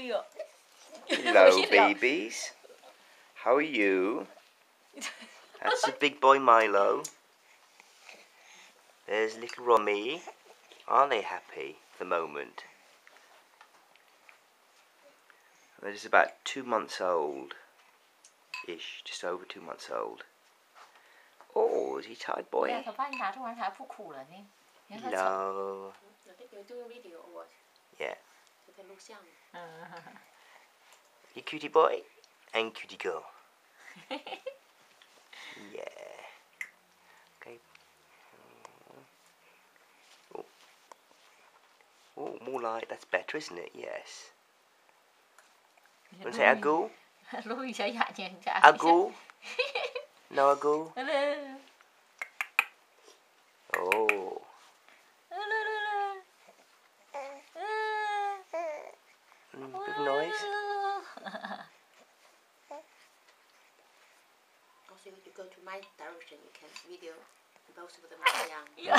Hello, babies. How are you? That's the big boy Milo. There's little Rommie. Aren't they happy at the moment? They're just about 2 months old-ish, just over 2 months old. Oh, is he tired, boy? Hello. Yeah. You cutie boy and cutie girl. Yeah. Okay. Oh, more light. That's better, isn't it? Yes. Want to say agoo? Agoo? No agoo? Oh. Big noise. Also, you go to my direction, you can video both of them are young. Yeah.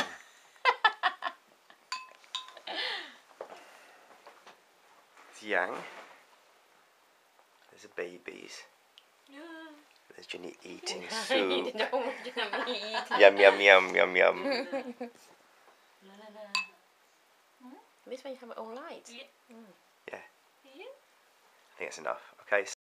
It's young. There's the babies. There's Jenny eating soup. Yum, yum, yum, yum, yum. This one you have your own light. Yeah. I think that's enough. Okay.